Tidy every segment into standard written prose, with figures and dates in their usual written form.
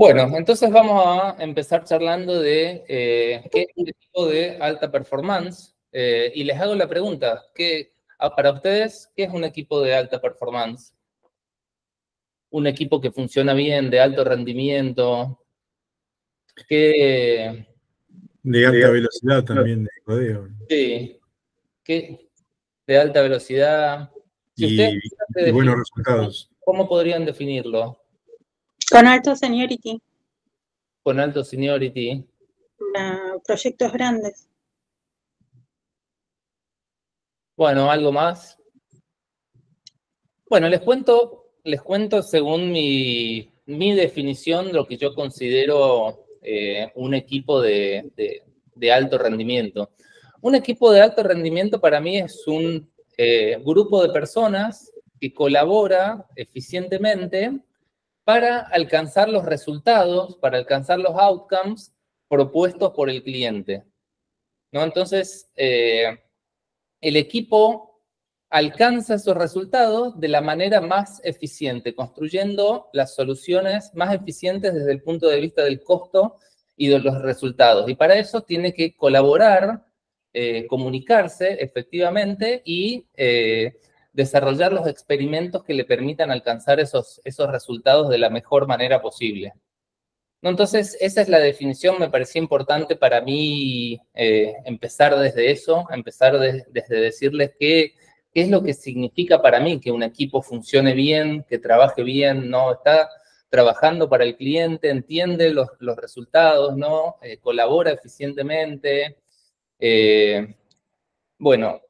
Bueno, entonces vamos a empezar charlando de qué es un equipo de alta performance. Y les hago la pregunta, para ustedes, ¿qué es un equipo de alta performance? Un equipo que funciona bien, de alto rendimiento, que... De alta velocidad también, de codeo. Sí, de alta velocidad. Si ustedes tuvieran que Y buenos definir, resultados. ¿cómo podrían definirlo? Con alto seniority, Con alto seniority. para proyectos grandes. Bueno, ¿algo más? Bueno, les cuento según mi definición lo que yo considero un equipo de alto rendimiento. Un equipo de alto rendimiento para mí es un grupo de personas que colabora eficientemente para alcanzar los resultados, para alcanzar los outcomes propuestos por el cliente, ¿no? Entonces, el equipo alcanza esos resultados de la manera más eficiente, construyendo las soluciones más eficientes desde el punto de vista del costo y de los resultados. Y para eso tiene que colaborar, comunicarse efectivamente y desarrollar los experimentos que le permitan alcanzar esos resultados de la mejor manera posible. No, entonces, esa es la definición, me parecía importante para mí empezar desde eso, empezar desde decirles qué es lo que significa para mí que un equipo funcione bien, que trabaje bien, ¿no? Está trabajando para el cliente, entiende los resultados, ¿no? Colabora eficientemente. Bueno,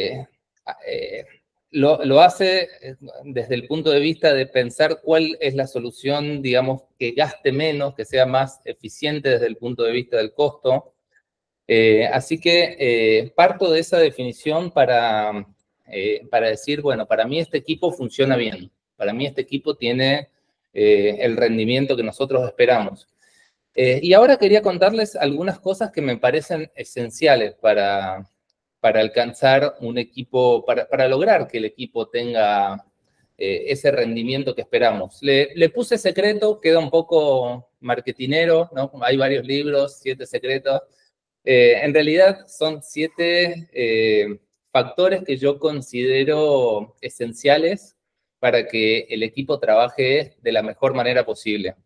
lo hace desde el punto de vista de pensar cuál es la solución, digamos, que gaste menos, que sea más eficiente desde el punto de vista del costo. Así que parto de esa definición para decir, bueno, para mí este equipo funciona bien. Para mí este equipo tiene el rendimiento que nosotros esperamos. Y ahora quería contarles algunas cosas que me parecen esenciales para alcanzar un equipo, para lograr que el equipo tenga ese rendimiento que esperamos. Le puse secreto, queda un poco marketinero, ¿no? Hay varios libros, 7 secretos. En realidad son 7 factores que yo considero esenciales para que el equipo trabaje de la mejor manera posible.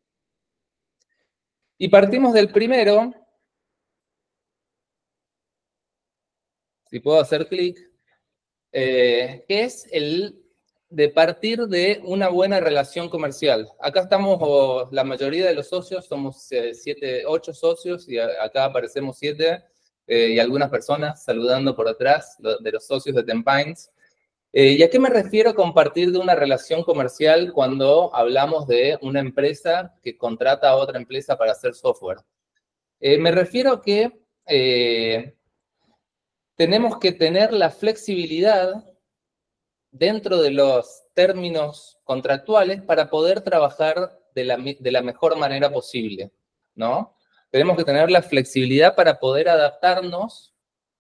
Y partimos del primero. Si puedo hacer clic, que es el de partir de una buena relación comercial. Acá estamos, la mayoría de los socios, somos 8 socios, y acá aparecemos 7, y algunas personas saludando por atrás, de los socios de Ten Pines. ¿Y a qué me refiero con partir de una relación comercial cuando hablamos de una empresa que contrata a otra empresa para hacer software? Me refiero a que tenemos que tener la flexibilidad dentro de los términos contractuales para poder trabajar de la mejor manera posible, ¿no? Tenemos que tener la flexibilidad para poder adaptarnos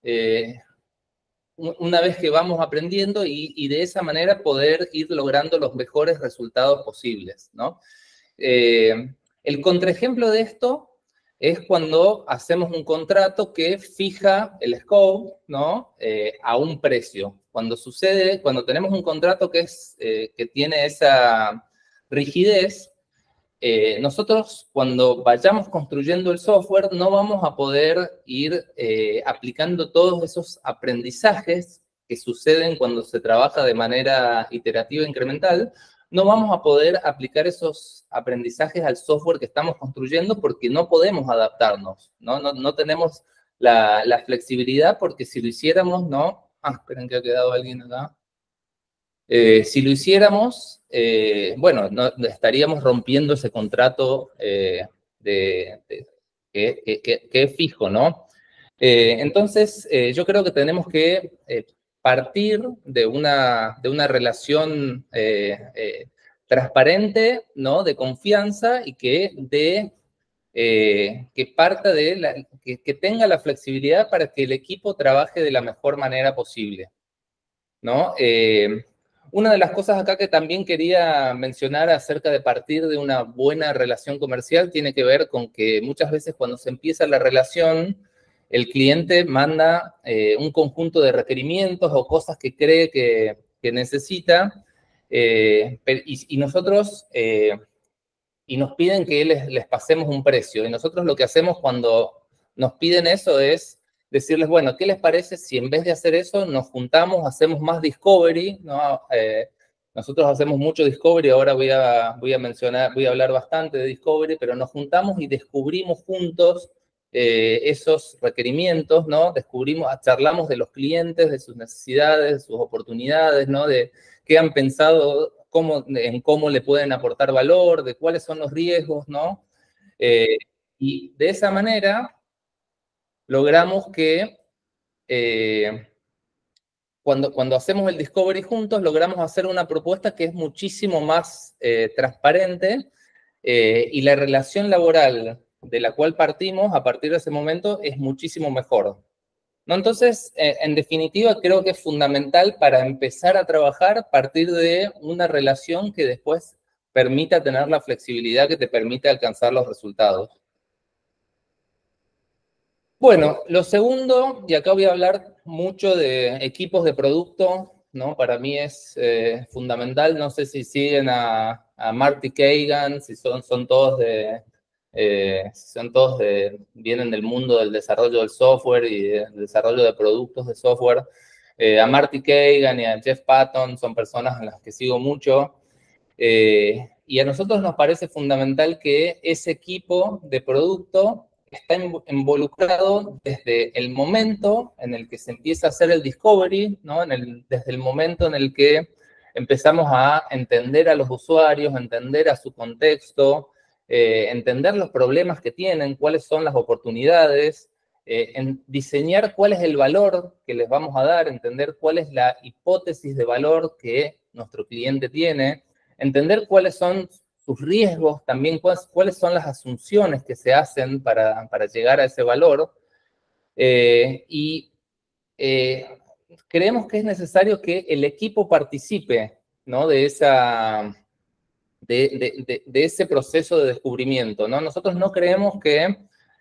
una vez que vamos aprendiendo y de esa manera poder ir logrando los mejores resultados posibles, ¿no? El contraejemplo de esto es cuando hacemos un contrato que fija el scope, ¿no? A un precio. Cuando tenemos un contrato que tiene esa rigidez, nosotros cuando vayamos construyendo el software no vamos a poder ir aplicando todos esos aprendizajes que suceden cuando se trabaja de manera iterativa e incremental. No vamos a poder aplicar esos aprendizajes al software que estamos construyendo porque no podemos adaptarnos, no tenemos la flexibilidad, porque si lo hiciéramos, ¿no? Esperen que ha quedado alguien acá. Si lo hiciéramos, bueno, estaríamos rompiendo ese contrato que es fijo, ¿no? Entonces, yo creo que tenemos que partir de una relación transparente, ¿no? De confianza, y que parta que tenga la flexibilidad para que el equipo trabaje de la mejor manera posible, ¿no? una de las cosas acá que también quería mencionar acerca de partir de una buena relación comercial tiene que ver con que muchas veces cuando se empieza la relación, el cliente manda un conjunto de requerimientos o cosas que cree que necesita, y nosotros, y nos piden que les pasemos un precio. Y nosotros lo que hacemos cuando nos piden eso es decirles, bueno, ¿qué les parece si en vez de hacer eso nos juntamos, hacemos más discovery, ¿no? Nosotros hacemos mucho discovery, ahora voy a hablar bastante de discovery, pero nos juntamos y descubrimos juntos esos requerimientos, ¿no? Charlamos de los clientes, de sus necesidades, de sus oportunidades, ¿no? De qué han pensado, en cómo le pueden aportar valor, de cuáles son los riesgos, ¿no? Y de esa manera logramos que cuando hacemos el discovery juntos, logramos hacer una propuesta que es muchísimo más transparente, y la relación laboral de la cual partimos a partir de ese momento es muchísimo mejor, ¿no? Entonces, en definitiva, creo que es fundamental para empezar a trabajar partir de una relación que después permita tener la flexibilidad que te permite alcanzar los resultados. Bueno, lo segundo, y acá voy a hablar mucho de equipos de producto, ¿no? Para mí es fundamental. No sé si siguen a Marty Cagan, si son todos vienen del mundo del desarrollo del software y del desarrollo de productos de software. A Marty Cagan y a Jeff Patton son personas a las que sigo mucho. Y a nosotros nos parece fundamental que ese equipo de producto está involucrado desde el momento en el que se empieza a hacer el discovery, ¿no? Desde el momento en el que empezamos a entender a los usuarios, entender a su contexto, entender los problemas que tienen, cuáles son las oportunidades, en diseñar cuál es el valor que les vamos a dar, entender cuál es la hipótesis de valor que nuestro cliente tiene, entender cuáles son sus riesgos, también cuáles son las asunciones que se hacen para llegar a ese valor. Creemos que es necesario que el equipo participe, ¿no? de ese proceso de descubrimiento, ¿no? Nosotros no creemos que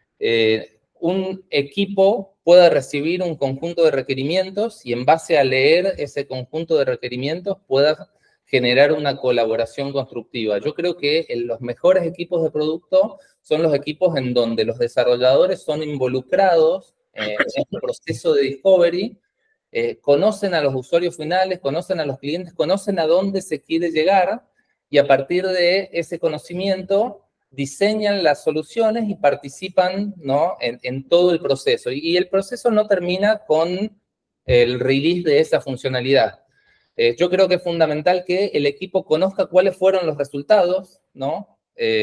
un equipo pueda recibir un conjunto de requerimientos y en base a leer ese conjunto de requerimientos pueda generar una colaboración constructiva. Yo creo que los mejores equipos de producto son los equipos en donde los desarrolladores son involucrados en el proceso de discovery, conocen a los usuarios finales, conocen a los clientes, conocen a dónde se quiere llegar y a partir de ese conocimiento diseñan las soluciones y participan, ¿no? en todo el proceso. Y el proceso no termina con el release de esa funcionalidad. Yo creo que es fundamental que el equipo conozca cuáles fueron los resultados, ¿no?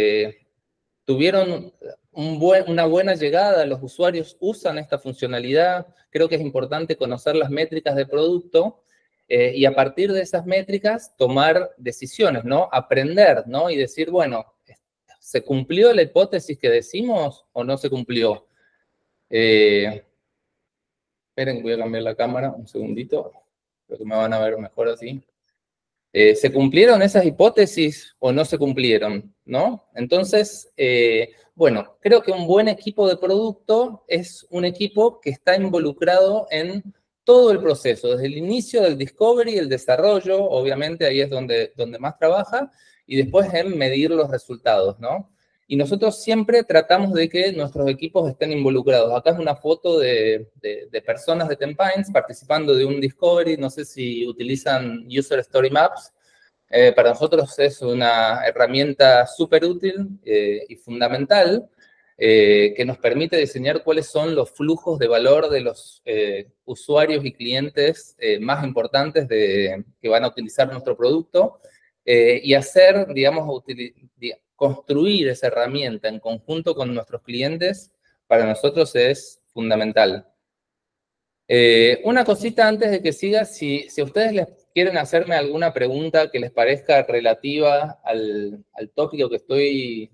Tuvieron una buena llegada, los usuarios usan esta funcionalidad. Creo que es importante conocer las métricas de producto y a partir de esas métricas tomar decisiones, ¿no? Aprender, ¿no? Y decir, bueno, ¿se cumplió la hipótesis que decimos o no se cumplió? Esperen, voy a cambiar la cámara un segundito. Creo que me van a ver mejor así. ¿Se cumplieron esas hipótesis o no se cumplieron? ¿No? Entonces, bueno, creo que un buen equipo de producto es un equipo que está involucrado en todo el proceso, desde el inicio del discovery, el desarrollo, obviamente ahí es donde más trabaja, y después en medir los resultados, ¿no? Y nosotros siempre tratamos de que nuestros equipos estén involucrados. Acá es una foto de personas de Tempines participando de un discovery. No sé si utilizan User Story Maps. Para nosotros es una herramienta súper útil y fundamental que nos permite diseñar cuáles son los flujos de valor de los usuarios y clientes más importantes que van a utilizar nuestro producto y hacer, digamos, construir esa herramienta en conjunto con nuestros clientes, para nosotros es fundamental. Una cosita antes de que siga, si a ustedes les quieren hacerme alguna pregunta que les parezca relativa al tópico que estoy,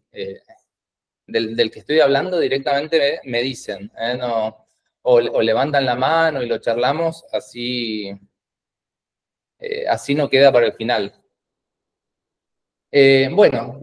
del que estoy hablando, directamente me dicen, no, o levantan la mano y lo charlamos, así así no queda para el final. Bueno,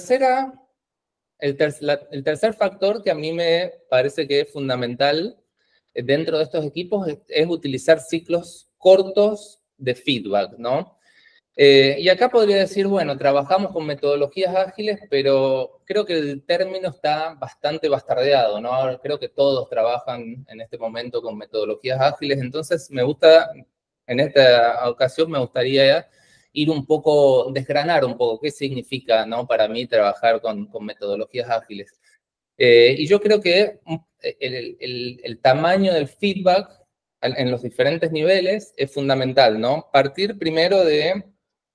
el tercer factor que a mí me parece que es fundamental dentro de estos equipos es utilizar ciclos cortos de feedback, ¿no? Y acá podría decir, bueno, trabajamos con metodologías ágiles, pero creo que el término está bastante bastardeado, ¿no? Creo que todos trabajan en este momento con metodologías ágiles, entonces en esta ocasión me gustaría ir un poco, desgranar un poco qué significa, ¿no? Para mí trabajar con metodologías ágiles. Y yo creo que el tamaño del feedback en los diferentes niveles es fundamental, ¿no? Partir primero de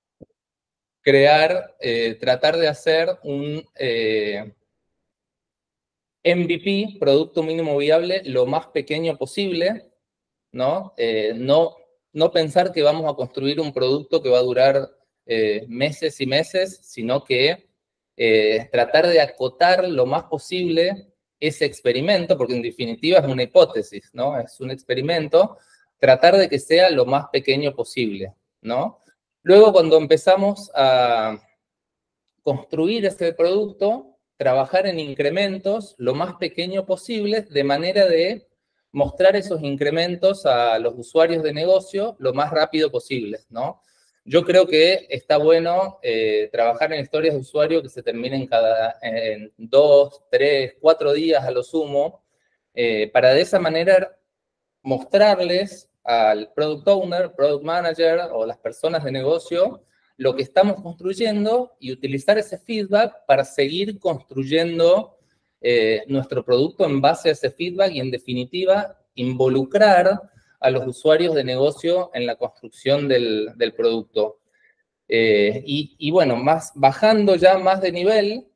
tratar de hacer un MVP, Producto Mínimo Viable, lo más pequeño posible, ¿no? No pensar que vamos a construir un producto que va a durar meses y meses, sino que tratar de acotar lo más posible ese experimento, porque en definitiva es una hipótesis, ¿no? Es un experimento, tratar de que sea lo más pequeño posible, ¿no? Luego, cuando empezamos a construir ese producto, trabajar en incrementos lo más pequeño posible, de manera de mostrar esos incrementos a los usuarios de negocio lo más rápido posible, ¿no? Yo creo que está bueno trabajar en historias de usuario que se terminen en 2, 3, 4 días a lo sumo, para de esa manera mostrarles al product owner, product manager o las personas de negocio lo que estamos construyendo y utilizar ese feedback para seguir construyendo nuestro producto en base a ese feedback y, en definitiva, involucrar a los usuarios de negocio en la construcción del producto. Y bueno, bajando ya más de nivel,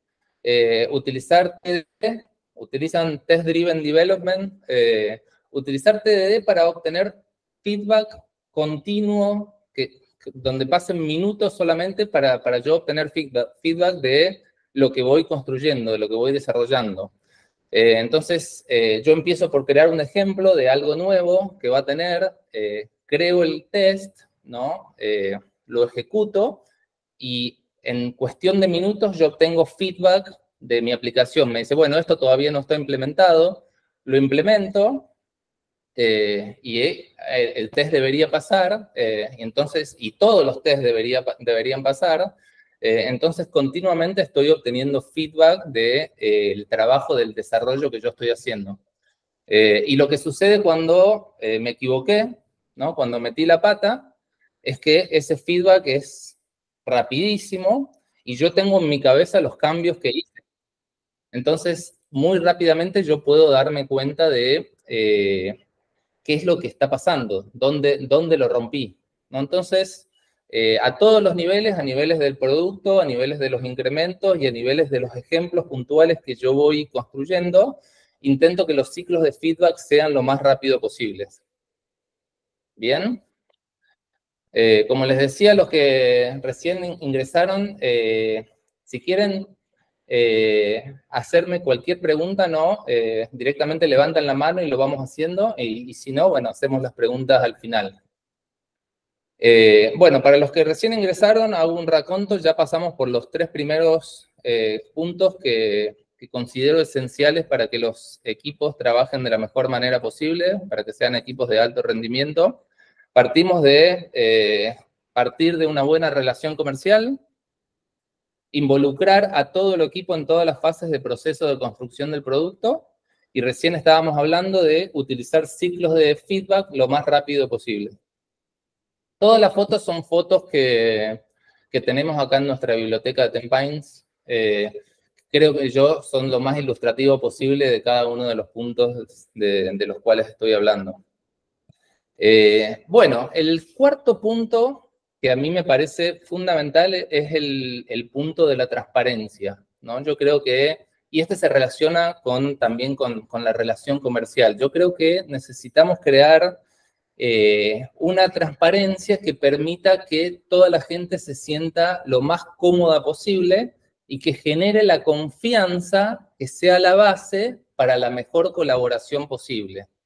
utilizan Test Driven Development, utilizar TDD para obtener feedback continuo, donde pasen minutos solamente para yo obtener feedback de lo que voy construyendo, de lo que voy desarrollando. Entonces, yo empiezo por crear un ejemplo de algo nuevo que va a tener, creo el test, ¿no? Lo ejecuto y en cuestión de minutos yo obtengo feedback de mi aplicación. Me dice, bueno, esto todavía no está implementado, lo implemento, y el test debería pasar, y todos los tests deberían pasar, entonces continuamente estoy obteniendo feedback del trabajo del desarrollo que yo estoy haciendo. Y lo que sucede cuando me equivoqué, ¿no? Cuando metí la pata, es que ese feedback es rapidísimo y yo tengo en mi cabeza los cambios que hice. Entonces, muy rápidamente yo puedo darme cuenta de qué es lo que está pasando, dónde lo rompí, ¿no? Entonces, a todos los niveles, a niveles del producto, a niveles de los incrementos y a niveles de los ejemplos puntuales que yo voy construyendo, intento que los ciclos de feedback sean lo más rápido posibles. ¿Bien? Como les decía, los que recién ingresaron, si quieren hacerme cualquier pregunta, ¿no? Directamente levantan la mano y lo vamos haciendo, y si no, bueno, hacemos las preguntas al final. Bueno, para los que recién ingresaron, hago un raconto, ya pasamos por los 3 primeros puntos que considero esenciales para que los equipos trabajen de la mejor manera posible, para que sean equipos de alto rendimiento. Partimos de partir de una buena relación comercial, involucrar a todo el equipo en todas las fases de proceso de construcción del producto, y recién estábamos hablando de utilizar ciclos de feedback lo más rápido posible. Todas las fotos son fotos que tenemos acá en nuestra biblioteca de Tenpines. Creo que son lo más ilustrativo posible de cada uno de los puntos de los cuales estoy hablando. Bueno, el cuarto punto que a mí me parece fundamental es el punto de la transparencia, ¿no? Yo creo que, y este se relaciona también con la relación comercial, yo creo que necesitamos crear una transparencia que permita que toda la gente se sienta lo más cómoda posible y que genere la confianza que sea la base para la mejor colaboración posible.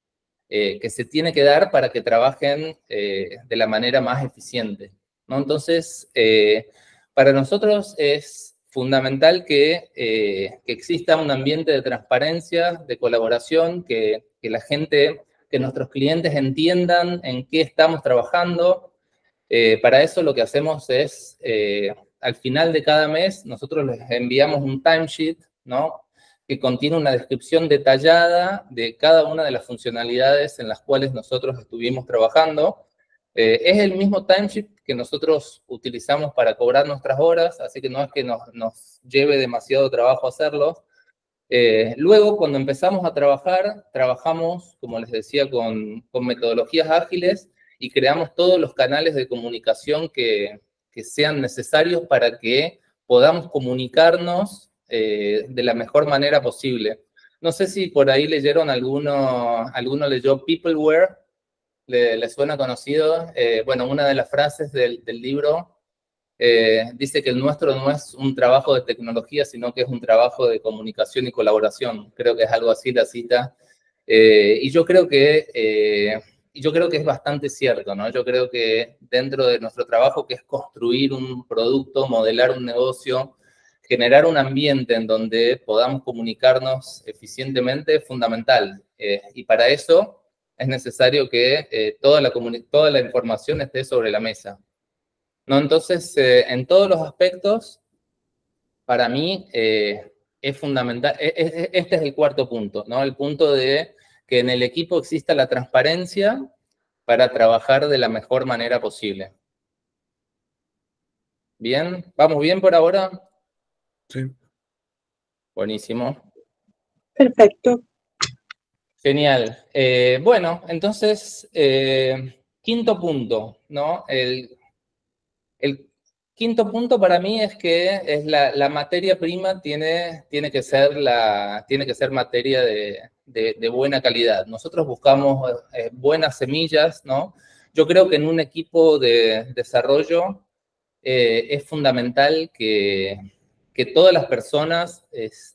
que se tiene que dar para que trabajen de la manera más eficiente, ¿no? Entonces, para nosotros es fundamental que exista un ambiente de transparencia, de colaboración, que la gente, que nuestros clientes entiendan en qué estamos trabajando. Para eso lo que hacemos es, al final de cada mes, nosotros les enviamos un timesheet, ¿no? Que contiene una descripción detallada de cada una de las funcionalidades en las cuales nosotros estuvimos trabajando. Es el mismo timesheet que nosotros utilizamos para cobrar nuestras horas, así que no es que nos lleve demasiado trabajo hacerlo. Luego, cuando empezamos a trabajar, trabajamos, como les decía, con metodologías ágiles y creamos todos los canales de comunicación que sean necesarios para que podamos comunicarnos de la mejor manera posible. No sé si por ahí leyeron alguno leyó Peopleware, ¿le suena conocido? Bueno, una de las frases del libro dice que el nuestro no es un trabajo de tecnología, sino que es un trabajo de comunicación y colaboración. Creo que es algo así la cita. Y yo creo que es bastante cierto, ¿no? Yo creo que dentro de nuestro trabajo, que es construir un producto, modelar un negocio, generar un ambiente en donde podamos comunicarnos eficientemente es fundamental. Y para eso es necesario que toda la información esté sobre la mesa, ¿no? Entonces, en todos los aspectos, para mí es fundamental. Este es el cuarto punto, ¿no? El punto de que en el equipo exista la transparencia para trabajar de la mejor manera posible. ¿Bien? ¿Vamos bien por ahora? Sí. Buenísimo. Perfecto. Genial. Bueno, entonces, quinto punto, ¿no? El quinto punto para mí es que es la materia prima tiene que ser materia de buena calidad. Nosotros buscamos buenas semillas, ¿no? Yo creo que en un equipo de desarrollo es fundamental que todas las personas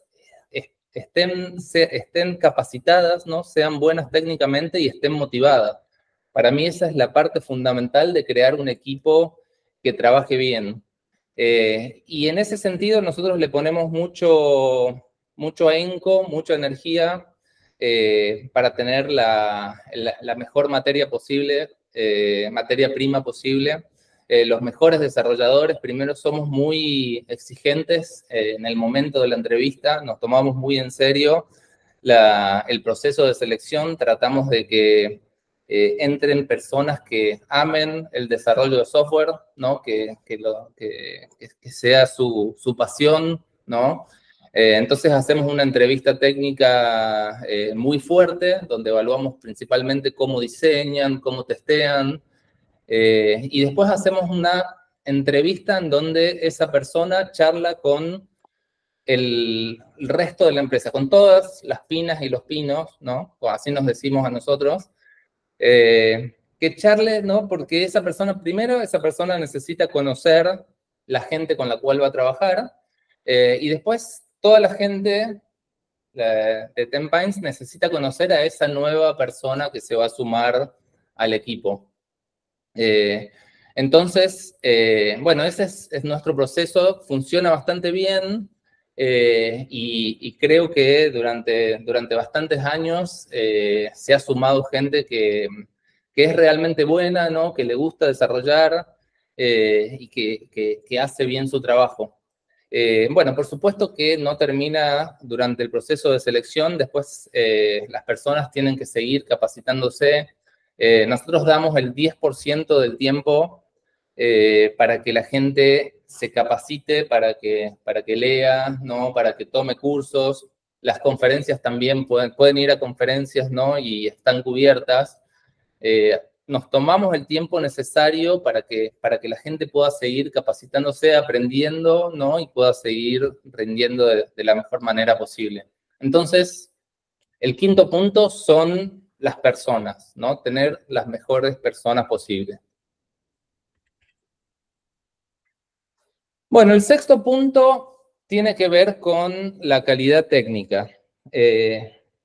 estén capacitadas, ¿no? Sean buenas técnicamente y estén motivadas. Para mí esa es la parte fundamental de crear un equipo que trabaje bien. Y en ese sentido nosotros le ponemos mucho ahínco, mucha energía para tener la mejor materia posible, materia prima posible. Los mejores desarrolladores, primero somos muy exigentes en el momento de la entrevista, nos tomamos muy en serio el proceso de selección, tratamos de que entren personas que amen el desarrollo de software, ¿no? Que sea su pasión, ¿no? Entonces hacemos una entrevista técnica muy fuerte, donde evaluamos principalmente cómo diseñan, cómo testean, y después hacemos una entrevista en donde esa persona charla con el resto de la empresa, con todas las pinas y los pinos, ¿no? O así nos decimos a nosotros, que charle, ¿no? Porque esa persona necesita conocer la gente con la cual va a trabajar, y después toda la gente de Ten Pines necesita conocer a esa nueva persona que se va a sumar al equipo. Entonces, bueno, ese es nuestro proceso, funciona bastante bien, y creo que durante bastantes años se ha sumado gente que es realmente buena, ¿no? Que le gusta desarrollar y que hace bien su trabajo. Bueno, por supuesto que no termina durante el proceso de selección, después las personas tienen que seguir capacitándose. Nosotros damos el 10% del tiempo para que la gente se capacite, para que lea, ¿no? Para que tome cursos. Las conferencias también pueden ir a conferencias, ¿no? Y están cubiertas. Nos tomamos el tiempo necesario para que la gente pueda seguir capacitándose, aprendiendo, ¿no? Y pueda seguir rindiendo de la mejor manera posible. Entonces, el quinto punto son las personas, ¿no? Tener las mejores personas posibles. Bueno, el sexto punto tiene que ver con la calidad técnica.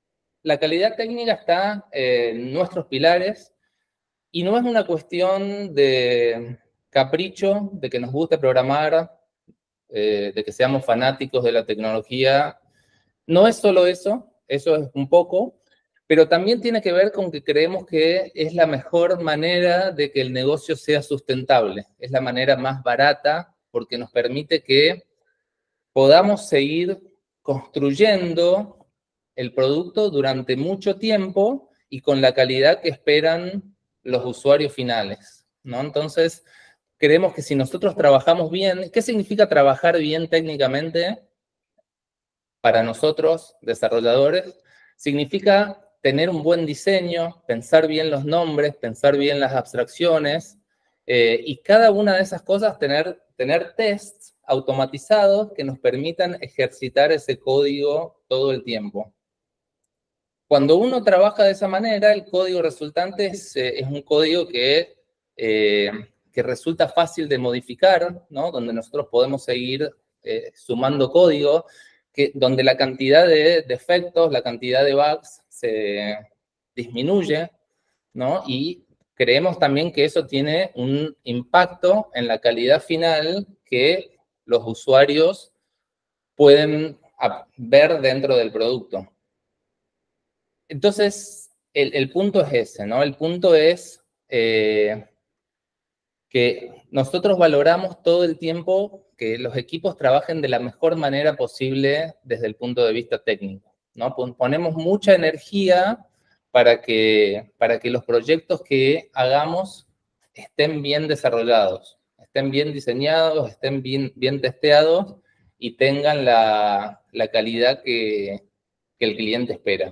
la calidad técnica está en nuestros pilares y no es una cuestión de capricho, de que nos guste programar, de que seamos fanáticos de la tecnología. No es solo eso, eso es un poco, pero también tiene que ver con que creemos que es la mejor manera de que el negocio sea sustentable. Es la manera más barata porque nos permite que podamos seguir construyendo el producto durante mucho tiempo y con la calidad que esperan los usuarios finales, ¿no? Entonces, creemos que si nosotros trabajamos bien, ¿qué significa trabajar bien técnicamente? Para nosotros, desarrolladores, significa tener un buen diseño, pensar bien los nombres, pensar bien las abstracciones, y cada una de esas cosas tener tests automatizados que nos permitan ejercitar ese código todo el tiempo. Cuando uno trabaja de esa manera, el código resultante es un código que resulta fácil de modificar, ¿no? Donde nosotros podemos seguir sumando código, donde la cantidad de defectos, la cantidad de bugs se disminuye, ¿no? Y creemos también que eso tiene un impacto en la calidad final que los usuarios pueden ver dentro del producto. Entonces, el punto es ese, ¿no? El punto es que nosotros valoramos todo el tiempo que los equipos trabajen de la mejor manera posible desde el punto de vista técnico, ¿no? Ponemos mucha energía para que los proyectos que hagamos estén bien desarrollados, estén bien diseñados, estén bien testeados y tengan la calidad que el cliente espera.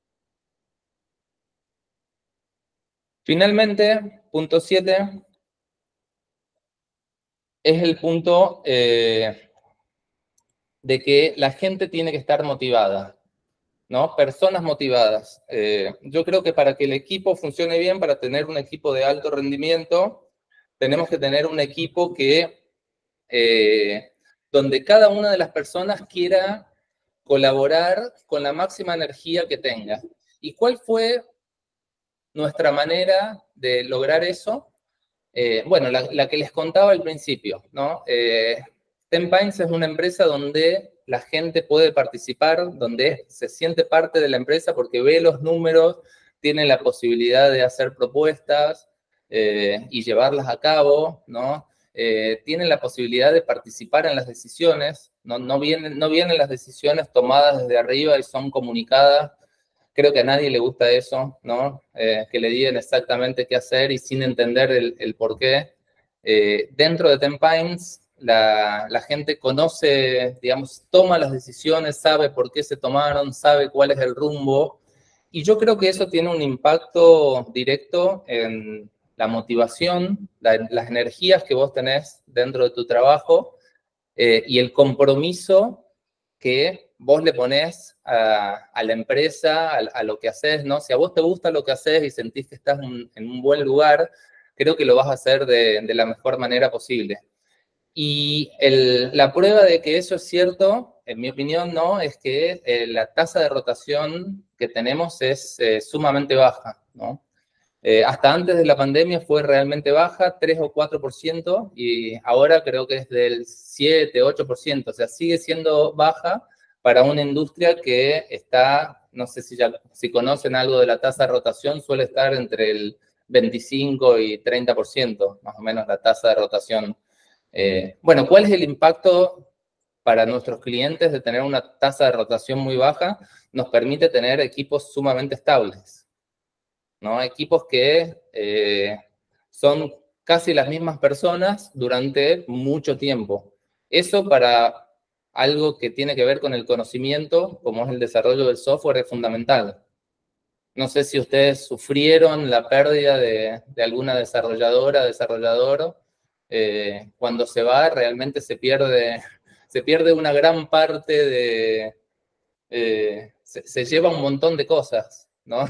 Finalmente, punto 7 es el punto de que la gente tiene que estar motivada, ¿no? Personas motivadas. Yo creo que para que el equipo funcione bien, para tener un equipo de alto rendimiento, tenemos que tener un equipo donde cada una de las personas quiera colaborar con la máxima energía que tenga. ¿Y cuál fue nuestra manera de lograr eso? Bueno, la que les contaba al principio, ¿no? Tenpines es una empresa donde la gente puede participar, donde se siente parte de la empresa porque ve los números, tiene la posibilidad de hacer propuestas y llevarlas a cabo, ¿no? Tiene la posibilidad de participar en las decisiones, no vienen las decisiones tomadas desde arriba y son comunicadas. Creo que a nadie le gusta eso, ¿no? Que le digan exactamente qué hacer y sin entender el por qué. Dentro de Tenpines, la gente conoce, digamos, toma las decisiones, sabe por qué se tomaron, sabe cuál es el rumbo. Y yo creo que eso tiene un impacto directo en la motivación, las energías que vos tenés dentro de tu trabajo y el compromiso que vos le ponés a la empresa, a lo que haces, ¿no? Si a vos te gusta lo que haces y sentís que estás en un buen lugar, creo que lo vas a hacer de la mejor manera posible. Y la prueba de que eso es cierto, en mi opinión, ¿no? Es que la tasa de rotación que tenemos es sumamente baja, ¿no? Hasta antes de la pandemia fue realmente baja, 3 o 4%, y ahora creo que es del 7, 8%, o sea, sigue siendo baja para una industria que está, no sé si conocen algo de la tasa de rotación, suele estar entre el 25 y 30%, más o menos la tasa de rotación. Bueno, ¿cuál es el impacto para nuestros clientes de tener una tasa de rotación muy baja? Nos permite tener equipos sumamente estables, ¿no? Equipos que son casi las mismas personas durante mucho tiempo. Eso para algo que tiene que ver con el conocimiento, como es el desarrollo del software, es fundamental. No sé si ustedes sufrieron la pérdida de alguna desarrolladora, desarrollador. Cuando se va, realmente se pierde una gran parte de... se lleva un montón de cosas, ¿no?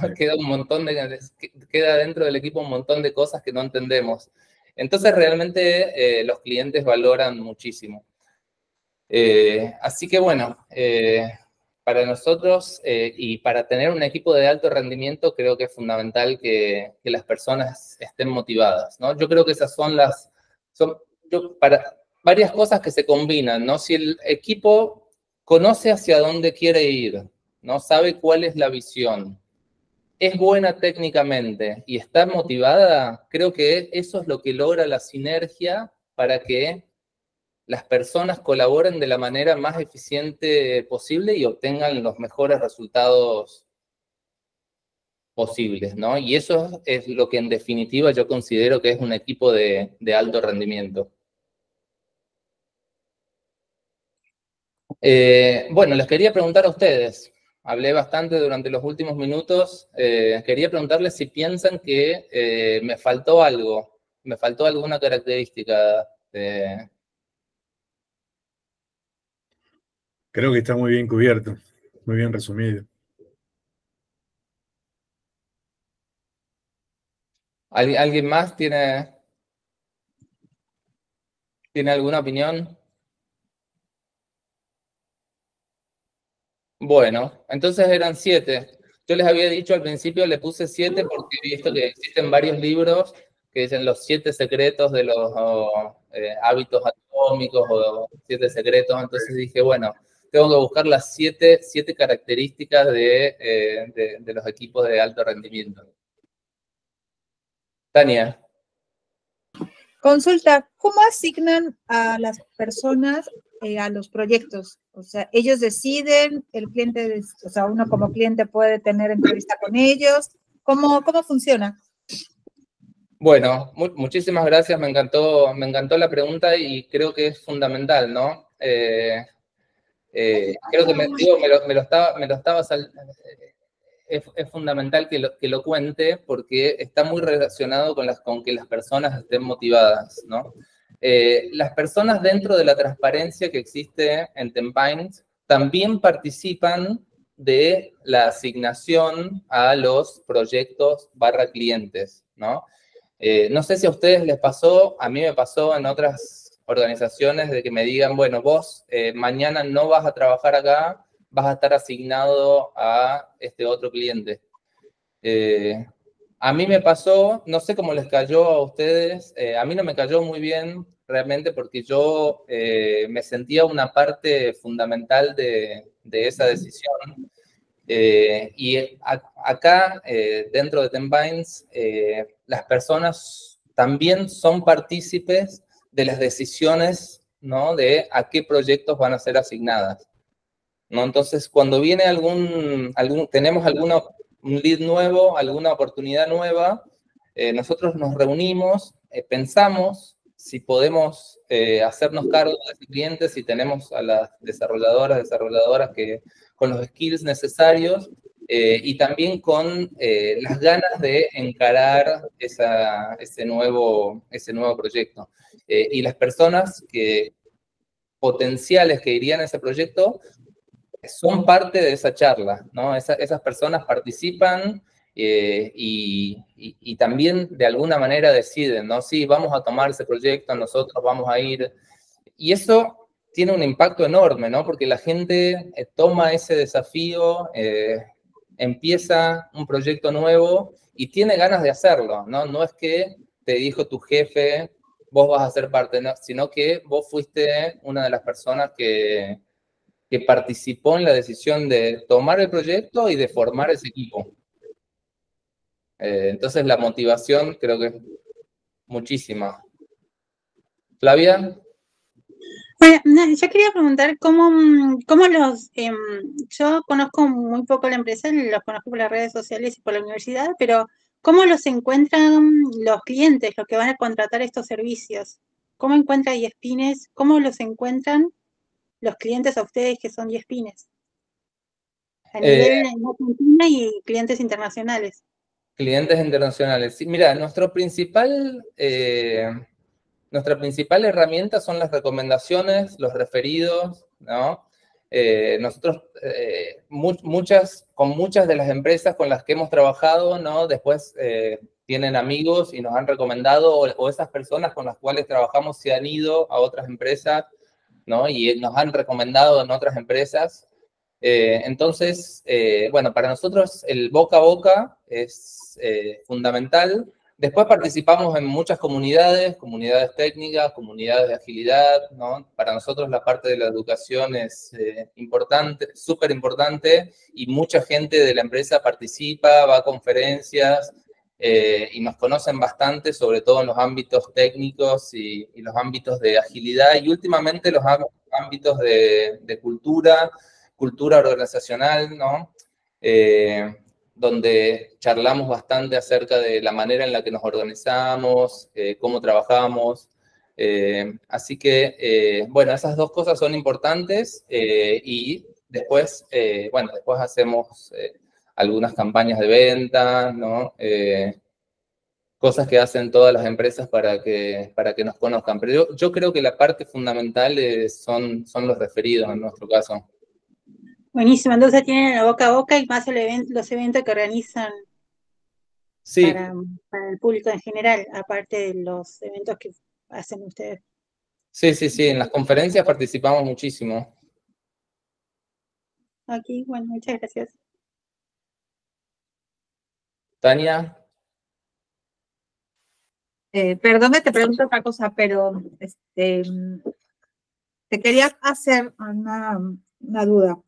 Queda dentro del equipo un montón de cosas que no entendemos. Entonces, realmente los clientes valoran muchísimo. Así que, bueno, para nosotros y para tener un equipo de alto rendimiento, creo que es fundamental que las personas estén motivadas, ¿no? Yo creo que esas son para varias cosas que se combinan, ¿no? Si el equipo conoce hacia dónde quiere ir, ¿no? Sabe cuál es la visión, es buena técnicamente y está motivada, creo que eso es lo que logra la sinergia para que las personas colaboren de la manera más eficiente posible y obtengan los mejores resultados posibles, ¿no? Y eso es lo que en definitiva yo considero que es un equipo de alto rendimiento. Bueno, les quería preguntar a ustedes, hablé bastante durante los últimos minutos, quería preguntarles si piensan que me faltó algo, me faltó alguna característica de... Creo que está muy bien cubierto, muy bien resumido. ¿Alguien más tiene alguna opinión? Bueno, entonces eran 7. Yo les había dicho al principio, le puse 7 porque he visto que existen varios libros que dicen los 7 secretos de los hábitos atómicos o 7 secretos. Entonces dije, bueno, tengo que buscar las 7 características de los equipos de alto rendimiento. Tania. Consulta, ¿cómo asignan a las personas a los proyectos? O sea, ellos deciden, el cliente, o sea, uno como cliente puede tener entrevista con ellos. ¿Cómo funciona? Bueno, muchísimas gracias, me encantó la pregunta y creo que es fundamental, ¿no? Creo que es fundamental que lo cuente porque está muy relacionado con que las personas estén motivadas, ¿no? Las personas dentro de la transparencia que existe en Tempines también participan de la asignación a los proyectos / clientes, ¿no? No sé si a ustedes les pasó, a mí me pasó en otras organizaciones de que me digan, bueno, vos mañana no vas a trabajar acá, vas a estar asignado a este otro cliente. A mí me pasó, no sé cómo les cayó a ustedes, a mí no me cayó muy bien realmente porque yo me sentía una parte fundamental de esa decisión. Y acá, dentro de Tempines, las personas también son partícipes de las decisiones, ¿no? De a qué proyectos van a ser asignadas, ¿no? Entonces, cuando viene tenemos un lead nuevo, alguna oportunidad nueva, nosotros nos reunimos, pensamos si podemos hacernos cargo de ese cliente, si tenemos a las desarrolladoras con los skills necesarios y también con las ganas de encarar ese nuevo proyecto. Y las personas potenciales que irían a ese proyecto son parte de esa charla, ¿no? Esas personas participan y también de alguna manera deciden, ¿no? Sí, vamos a tomar ese proyecto, nosotros vamos a ir. Y eso tiene un impacto enorme, ¿no? Porque la gente toma ese desafío, empieza un proyecto nuevo y tiene ganas de hacerlo, ¿no? No es que te dijo tu jefe, vos vas a ser parte, ¿no? Sino que vos fuiste una de las personas que participó en la decisión de tomar el proyecto y de formar ese equipo. Entonces la motivación creo que es muchísima. Flavia. Bueno, yo quería preguntar cómo yo conozco muy poco la empresa, los conozco por las redes sociales y por la universidad, pero ¿cómo los encuentran los clientes, los que van a contratar estos servicios? ¿Cómo encuentra ESPines? ¿Cómo los encuentran los clientes a ustedes que son ESPines? A nivel en Argentina y clientes internacionales. Clientes internacionales. Sí, mira, nuestra principal herramienta son las recomendaciones, los referidos, ¿no? Nosotros, con muchas de las empresas con las que hemos trabajado, ¿no? Después tienen amigos y nos han recomendado, o esas personas con las cuales trabajamos se han ido a otras empresas, ¿no? Y nos han recomendado en otras empresas. Entonces, bueno, para nosotros el boca a boca es fundamental. Después participamos en muchas comunidades técnicas, comunidades de agilidad, ¿no? Para nosotros la parte de la educación es importante, súper importante, y mucha gente de la empresa participa, va a conferencias, y nos conocen bastante, sobre todo en los ámbitos técnicos y los ámbitos de agilidad, y últimamente los ámbitos de cultura organizacional, ¿no? Donde charlamos bastante acerca de la manera en la que nos organizamos, cómo trabajamos. Así que, bueno, esas dos cosas son importantes, y después, bueno, después hacemos algunas campañas de venta, ¿no? Cosas que hacen todas las empresas para que nos conozcan. Pero yo creo que la parte fundamental son los referidos en nuestro caso. Buenísimo, entonces tienen el boca a boca y más los eventos que organizan sí. para el público en general, aparte de los eventos que hacen ustedes. Sí, en las conferencias participamos muchísimo. Aquí, bueno, muchas gracias. Tania. Perdón que te pregunto otra cosa, pero te quería hacer una duda.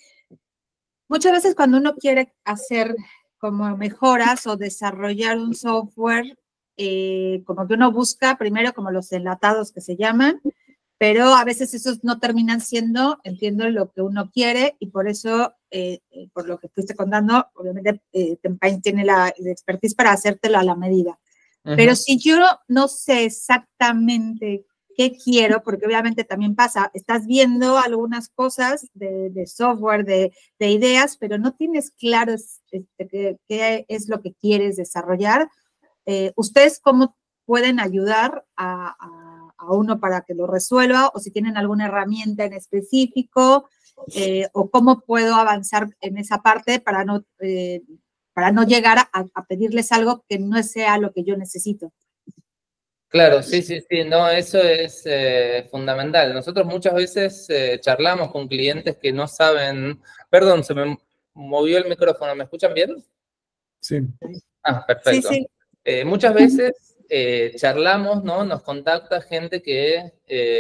Muchas veces cuando uno quiere hacer como mejoras o desarrollar un software, como que uno busca primero como los enlatados que se llaman, pero a veces esos no terminan siendo, entiendo, lo que uno quiere, y por eso, por lo que fuiste contando, obviamente Tempain tiene la expertise para hacértelo a la medida. Uh-huh. Pero si yo no sé exactamente qué quiero, porque obviamente también pasa, estás viendo algunas cosas de software, de ideas, pero no tienes claro qué es lo que quieres desarrollar. ¿Ustedes cómo pueden ayudar a uno para que lo resuelva? O si tienen alguna herramienta en específico, o cómo puedo avanzar en esa parte para no llegar a pedirles algo que no sea lo que yo necesito. Claro, sí, no, eso es fundamental. Nosotros muchas veces charlamos con clientes que no saben... Perdón, se me movió el micrófono, ¿me escuchan bien? Sí. Ah, perfecto. Sí. Muchas veces charlamos, ¿no? Nos contacta gente que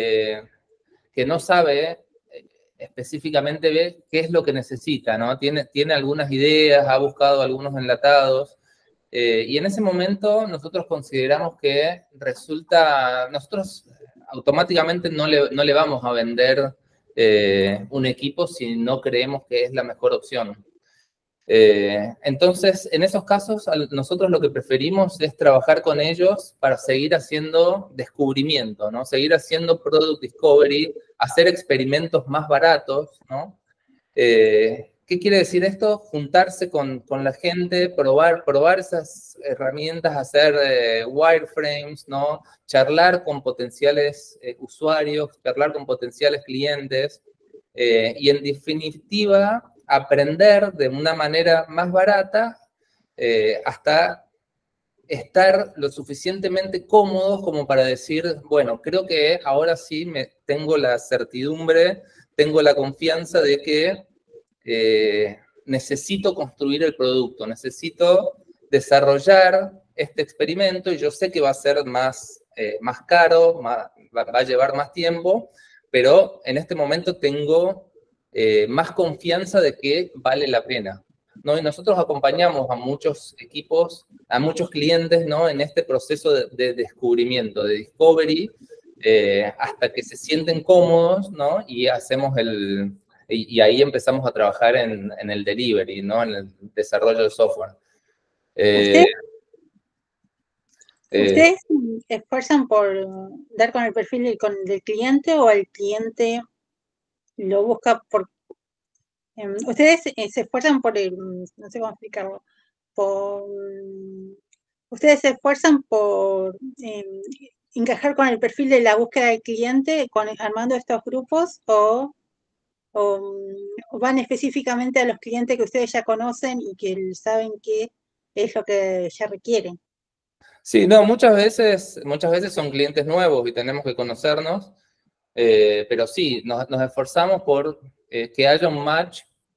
no sabe específicamente qué es lo que necesita, ¿no? Tiene algunas ideas, ha buscado algunos enlatados, y en ese momento nosotros consideramos que nosotros automáticamente no le vamos a vender un equipo si no creemos que es la mejor opción. Entonces, en esos casos, nosotros lo que preferimos es trabajar con ellos para seguir haciendo descubrimiento, ¿no? Seguir haciendo product discovery, hacer experimentos más baratos, ¿no? ¿Qué quiere decir esto? Juntarse con la gente, probar esas herramientas, hacer wireframes, ¿no? Charlar con potenciales usuarios, charlar con potenciales clientes, y en definitiva aprender de una manera más barata hasta estar lo suficientemente cómodos como para decir, bueno, creo que ahora sí tengo la certidumbre, tengo la confianza de que necesito construir el producto, necesito desarrollar este experimento, y yo sé que va a ser más caro, va a llevar más tiempo, pero en este momento tengo más confianza de que vale la pena, ¿no? Y nosotros acompañamos a muchos equipos, a muchos clientes, ¿no? En este proceso de descubrimiento, de discovery, hasta que se sienten cómodos, ¿no? Y hacemos y ahí empezamos a trabajar en el delivery, ¿no? En el desarrollo de software. ¿Ustedes se esfuerzan por dar con el perfil del cliente, o el cliente lo busca por... ustedes se esfuerzan por no sé cómo explicarlo, ustedes se esfuerzan por encajar con el perfil de la búsqueda del cliente armando estos grupos, o van específicamente a los clientes que ustedes ya conocen y que saben qué es lo que ya requieren? Sí, no, muchas veces son clientes nuevos y tenemos que conocernos, pero sí, nos esforzamos por que haya un match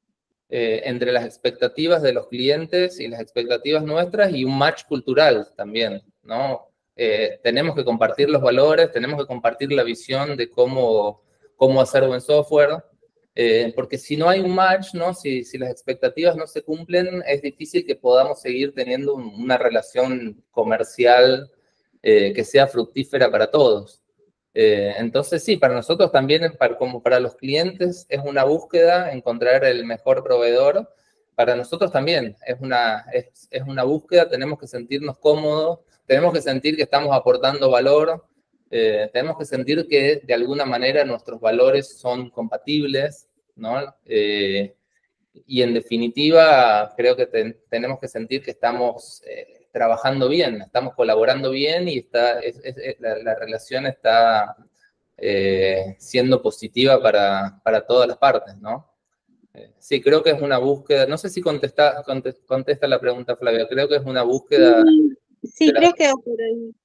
entre las expectativas de los clientes y las expectativas nuestras y un match cultural también, ¿no? Tenemos que compartir los valores, tenemos que compartir la visión de cómo hacer buen software, porque si no hay un match, ¿no? Si las expectativas no se cumplen, es difícil que podamos seguir teniendo una relación comercial que sea fructífera para todos. Entonces, sí, para nosotros también, como para los clientes, es una búsqueda encontrar el mejor proveedor. Para nosotros también es una búsqueda, tenemos que sentirnos cómodos, tenemos que sentir que estamos aportando valor, tenemos que sentir que de alguna manera nuestros valores son compatibles, ¿no? Y en definitiva, creo que tenemos que sentir que estamos trabajando bien, estamos colaborando bien y la relación está siendo positiva para todas las partes, ¿no? Sí, creo que es una búsqueda, no sé si contesta la pregunta, Flavia, creo que es una búsqueda... Sí, creo que por ahí,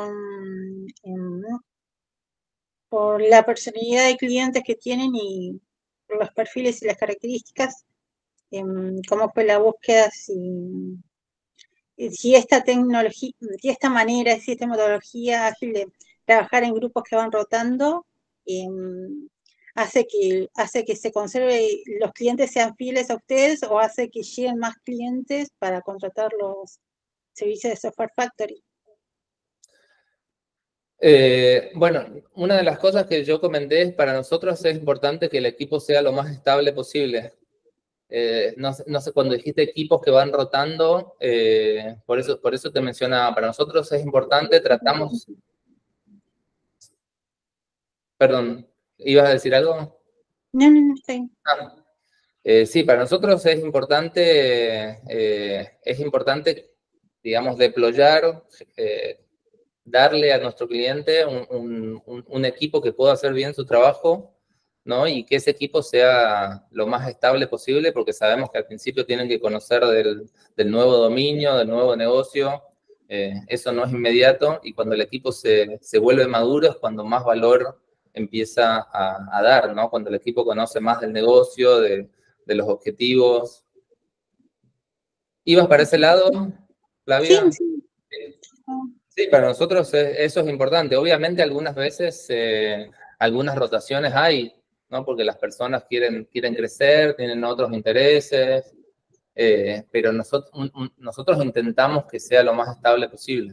por la personalidad de clientes que tienen y por los perfiles y las características, cómo fue la búsqueda, si esta tecnología, si esta manera, si esta metodología ágil de trabajar en grupos que van rotando, hace que se conserve, los clientes sean fieles a ustedes o hace que lleguen más clientes para contratar los servicios de Software Factory. Bueno, una de las cosas que yo comenté es para nosotros es importante que el equipo sea lo más estable posible. No sé, cuando dijiste equipos que van rotando, por eso te mencionaba, para nosotros es importante, tratamos... Perdón, ¿ibas a decir algo? No, está bien. Sí, para nosotros es importante, digamos, deployar, darle a nuestro cliente un equipo que pueda hacer bien su trabajo, ¿no? Y que ese equipo sea lo más estable posible, porque sabemos que al principio tienen que conocer del nuevo dominio, del nuevo negocio. Eso no es inmediato, y cuando el equipo se vuelve maduro es cuando más valor empieza a dar, ¿no? Cuando el equipo conoce más del negocio, de los objetivos. ¿Ibas para ese lado, Flavia? Sí. Sí, para nosotros eso es importante. Obviamente algunas veces, algunas rotaciones hay, ¿no? Porque las personas quieren crecer, tienen otros intereses, pero nosotros intentamos que sea lo más estable posible.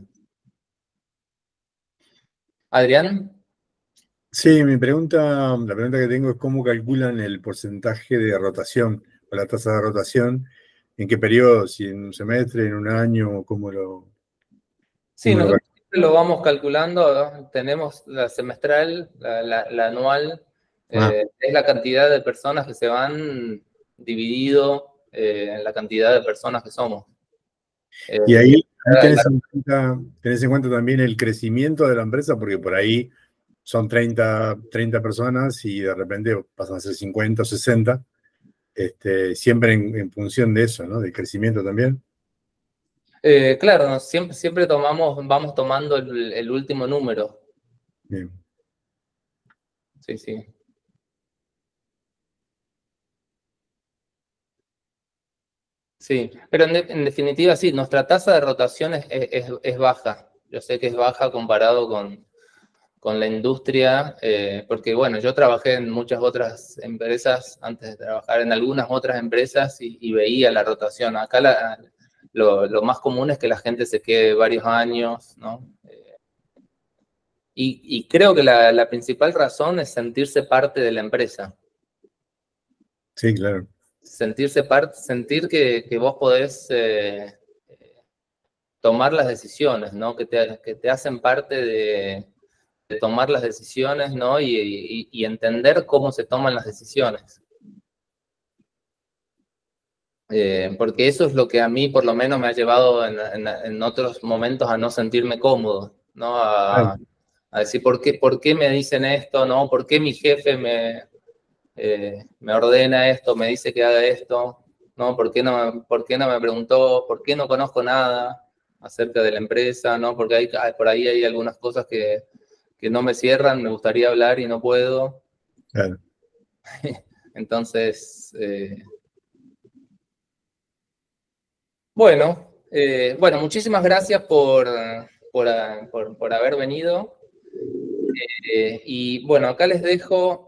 ¿Adrián? Sí, la pregunta que tengo es cómo calculan el porcentaje de rotación o la tasa de rotación, en qué periodo, si en un semestre, en un año, cómo lo... Sí, nosotros siempre lo vamos calculando, ¿no? Tenemos la semestral, la anual, es la cantidad de personas que se van dividido en la cantidad de personas que somos. Y ahí tenés en cuenta también el crecimiento de la empresa, porque por ahí son 30 personas y de repente pasan a ser 50 o 60, siempre en función de eso, ¿no? Del crecimiento también. Claro, ¿no? Siempre vamos tomando el último número. Bien. Sí, sí. Sí, pero en definitiva sí, nuestra tasa de rotación es baja. Yo sé que es baja comparado con la industria, porque bueno, yo trabajé en muchas otras empresas antes de trabajar en algunas otras empresas y veía la rotación. Acá lo más común es que la gente se quede varios años, ¿no? Y creo que la principal razón es sentirse parte de la empresa. Sí, claro. Sentir que vos podés tomar las decisiones, ¿no? Que te hacen parte de tomar las decisiones, ¿no? Y entender cómo se toman las decisiones. Porque eso es lo que a mí, por lo menos, me ha llevado en otros momentos a no sentirme cómodo, ¿no? A decir, ¿por qué me dicen esto, no? ¿Por qué mi jefe me ordena esto, me dice que haga esto? ¿No? ¿Por qué no me preguntó? ¿Por qué no conozco nada acerca de la empresa? ¿No? Porque por ahí hay algunas cosas que no me cierran, me gustaría hablar y no puedo. Claro. Entonces, Bueno, muchísimas gracias por haber venido. Y bueno, acá les dejo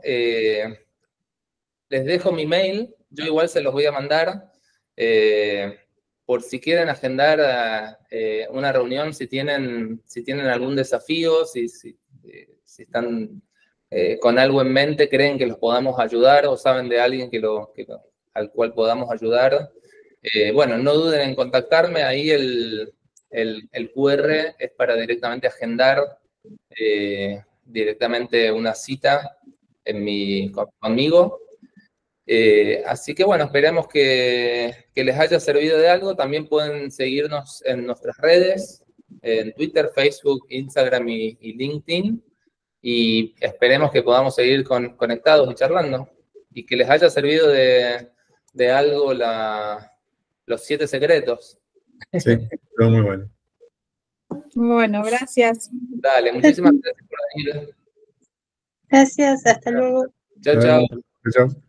mi mail. Yo igual se los voy a mandar por si quieren agendar una reunión, si tienen algún desafío, si están con algo en mente, creen que los podamos ayudar o saben de alguien al cual podamos ayudar. Bueno, no duden en contactarme. Ahí el QR es para directamente agendar directamente una cita conmigo. Así que bueno, esperemos que les haya servido de algo. También pueden seguirnos en nuestras redes, en Twitter, Facebook, Instagram y LinkedIn. Y esperemos que podamos seguir conectados y charlando. Y que les haya servido de algo los 7 secretos. Sí, todo muy bueno. Bueno, gracias. Dale, muchísimas gracias por venir. Gracias, hasta luego. Chao, chao. Chao.